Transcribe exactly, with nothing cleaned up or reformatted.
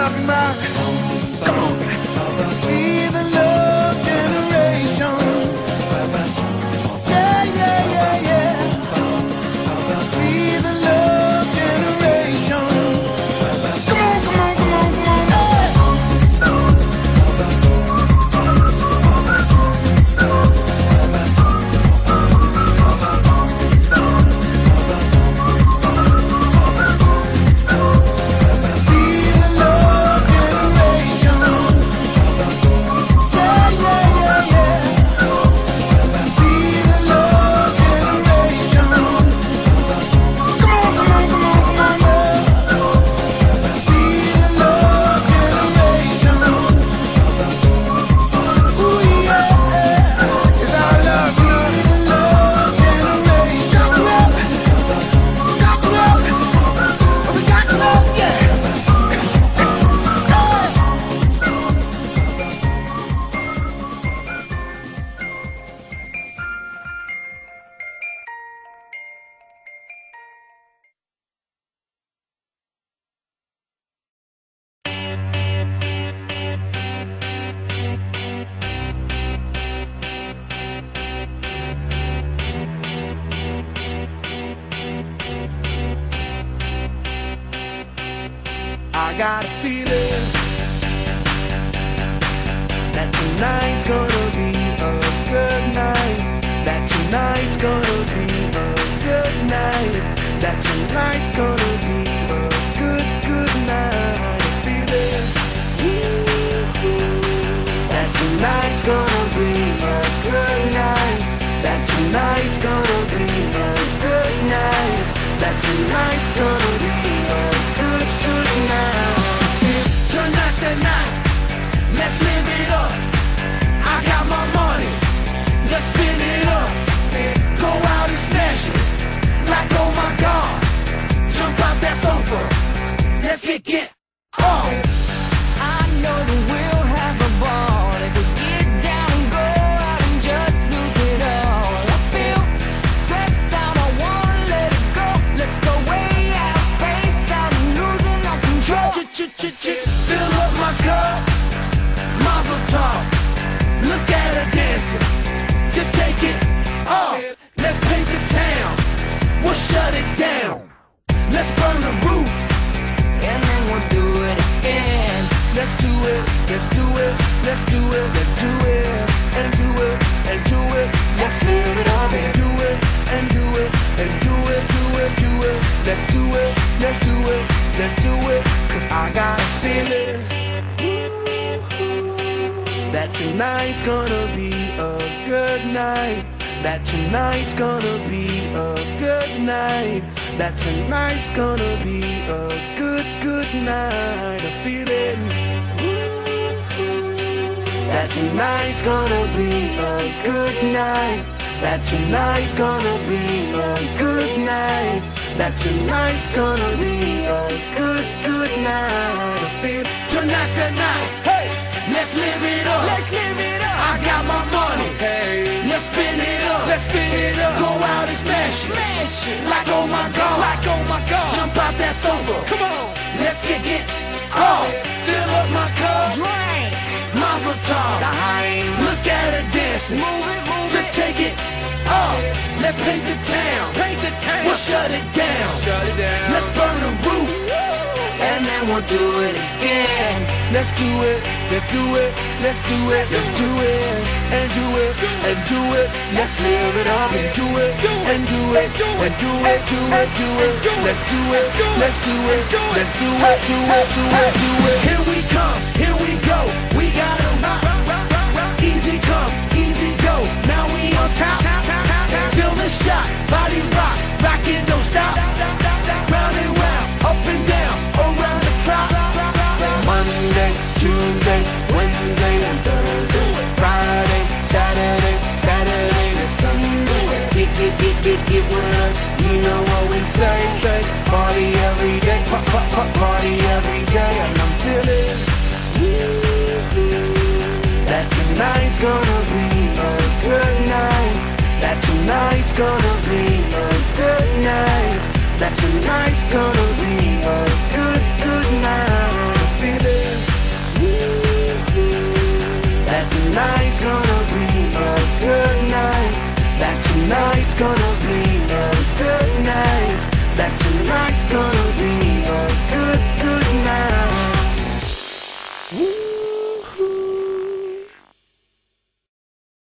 talking about. Come on. We the love generation. Yeah, yeah, yeah, yeah. We the love generation. Come on, come on, come on, come on. Hey. I got a feeling that tonight's gonna be a good night. That tonight's gonna be a good night. That tonight's gonna be a good, good night. A feeling that tonight's gonna be a good night. That tonight's gonna be a good night. That tonight's gonna be a good, good night. Tonight's the night, let's live it up. I got my money, let's spin it up. Go out and smash it, like oh my God. Jump out that sofa, let's get get on. I know that we'll have a ball if we get down and go out and just lose it all. I feel stressed out, I wanna let it go. Let's go way out, spaced out and losing our control. Ch-ch-ch-ch, fill up my cup, mazel tov. Look at her dancing, just take it off. Let's paint the town, we'll shut it down. Let's burn the roof, And then we'll do it again. let's do it, let's do it, let's do it, let's do it, and do it, and do it. Let's live it up and do it, and do it, and do it, do it, do it. Let's do it, let's do it, let's do it. Cause I got a feeling that tonight's gonna be a good night. That tonight's gonna be a good night. That tonight's gonna be a good, good night. A feeling that tonight's gonna be a good night. That tonight's gonna be a good night. That tonight's gonna be a good, good night. I feel tonight's the night. Hey, let's live it up. Let's live it up. I got my money. Hey, let's spin it up. Let's spin it up. Go out and smash it. Smash it. Like oh my God. Like oh my God. Jump out that sofa. Come on. Let's get it on. Fill up my cup. Drink. Mazel tov. Behind. Look at her dancing. Move it, move Just it. take it off. Let's paint the town. Paint the town. We'll shut it down. Shut it down. Let's burn the roof. And then we'll do it again. Let's do it. Let's do it. Let's do it. Let's do it. And do it. And do it. Let's live it up and do it. And do it. And do it. Do it. Do it. Let's do it. Let's do it. Let's do it. Do it. Do it. Do it. Here we come. Here we go. We gotta rock. Easy come. Easy go. Now we on top. Feel the shot. Body rock. Rockin', don't stop. Round and round. Up and down. Around the clock. Monday, Tuesday, Wednesday, and Thursday. Friday, Saturday, Saturday to Sunday. Get, get, get, get, get with us. You know what we say, say. Party every day, pop, pop, pop, party every day. And I'm feeling that tonight's gonna be a good night. That tonight's gonna be a good night. That tonight's gonna be